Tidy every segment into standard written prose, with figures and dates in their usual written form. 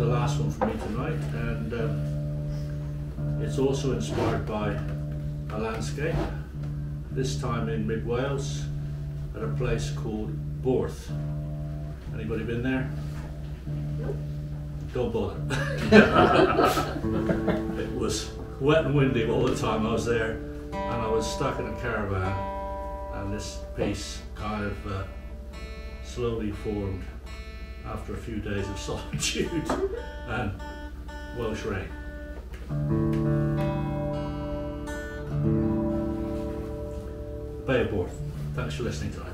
the last one for me tonight, and it's also inspired by a landscape, this time in mid Wales at a place called Borth. Anybody been there? Don't bother. It was wet and windy all the time I was there, and I was stuck in a caravan, and this piece kind of slowly formed after a few days of solitude and Welsh rain. Bay of Borth. Thanks for listening tonight.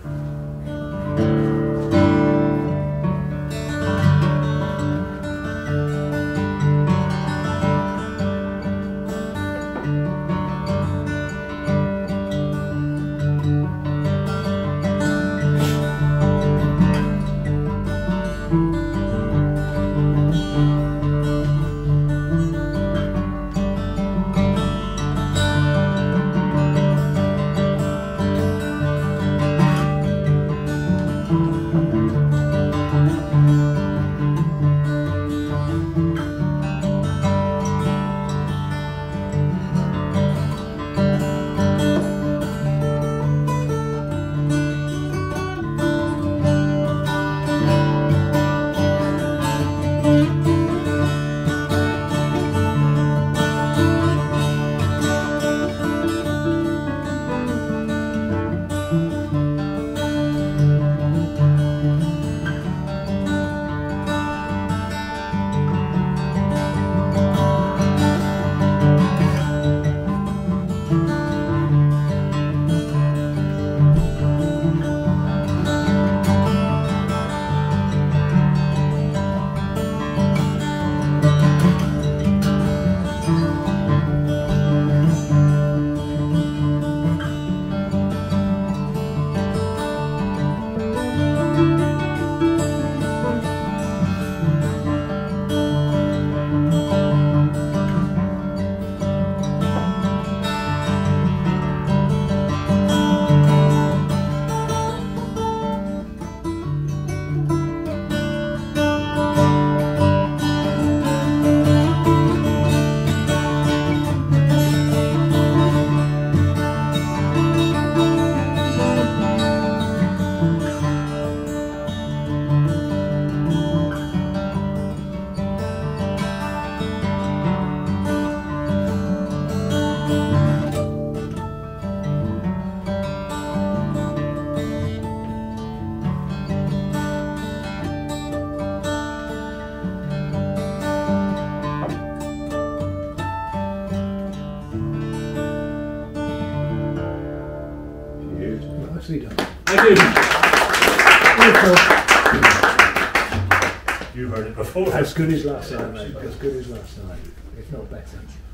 Nicely done. Thank you. Wonderful. You heard it before. As good as last night, mate. As good as last night, if not better.